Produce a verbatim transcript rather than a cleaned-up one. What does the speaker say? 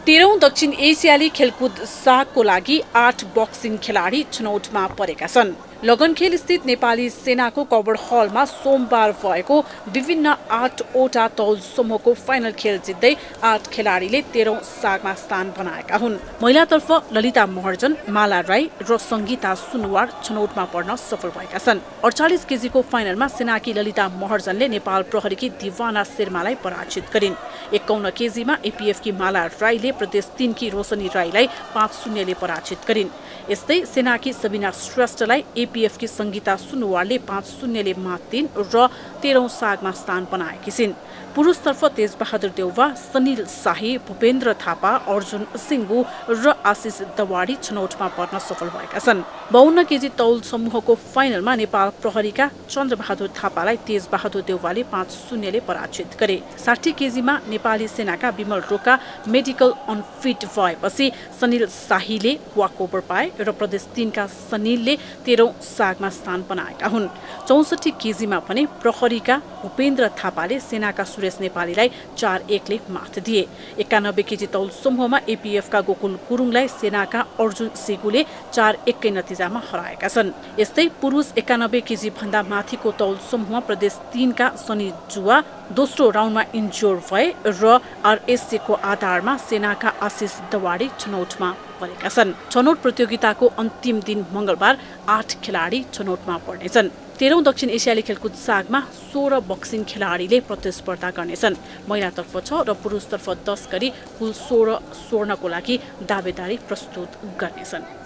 तेह्रौं दक्षिण एसियाली खेलकुद सागको लागि आठ बक्सिङ खेलाडी छनौटमा परेका छन्। लगनखेल स्थित नेपाली सेनाको कवर हलमा सोमबार भएको विभिन्न आठवटा तौल समूहको फाइनल खेल जित्दै आठ खेलाडीले तेह्रौं सागमा स्थान बनाएका हुन्। महिलातर्फ ललिता महर्जन, माला राई र संगीता सुनुवार छनौटमा पर्न सफल भएका छन्। अडचालिस केजीको फाइनलमा सेनाकी ललिता महर्जनले नेपाल प्रहरीकी दिवाना शेर्मालाई पराजित गरिन्। एकाउन्न केजीमा एपीएफकी माला राईले प्रदेश तीनकी रोशनी राईलाई पाँच शून्यले पराजित गरिन्। यस्तै सेनाकी सबिना श्रेष्ठलाई एपीएफकी संगीता सुनुवारले पाँच शून्यले मात दिइन् र तेह्रौं सागमा स्थान बनाएकी छिन्। पुरुषतर्फ तेजबहादुर देउवा, सनिल शाही, भूपेन्द्र थापा, अर्जुन सिंगु र आशिष दवाडी छनौटमा पर्न सफल भएका छन्। बाउन्न केजी तौल समूहको फाइनलमा नेपाल प्रहरीका चन्द्रबहादुर थापालाई तेजबहादुर देउवाले पाँच शून्यले पराजित गरे। साठी केजीमा नेपाली सेनाका विमल रोका मेडिकल अनफिट भएपछि सनिल शाहीले वाकओभर पाए र प्रदेश तीनका सनिलले तेह्रौं सागमा स्थान बनाएका हुन्। चौसठी केजीमा पनि प्रहरीका भूपेन्द्र थापाले सेनाका सुरेश नेपालीलाई चार एकले मात दिए। एकानब्बे केजी तौल समूहमा एपीएफका गोकुल गुरुङलाई सेनाका अर्जुन सिगुले चार एककै नतिजामा हराएका छन्। यस्तै पुरुष एकानब्बे केजी भन्दा माथिको तौल समूहमा प्रदेश तीनका सनी जुवा दोस्रो राउन्डमा इन्ज्योर भए र आरएससीको आधारमा सेनाका आशिष दवाडी छनौटमा परेका छन्। छनौट प्रतियोगिताको अन्तिम दिन मंगलबार आठ खेलाडी छनौटमा पर्नेछन्। तेह्रौं दक्षिण एसियाली खेलकुद सागमा सोह्र बक्सिङ खेलाडीले प्रतिस्पर्धा गर्नेछन्। महिलातर्फ छ र पुरुषतर्फ दस गरी कुल सोह्र स्वर्णको लागि दावेदारी प्रस्तुत गर्नेछन्।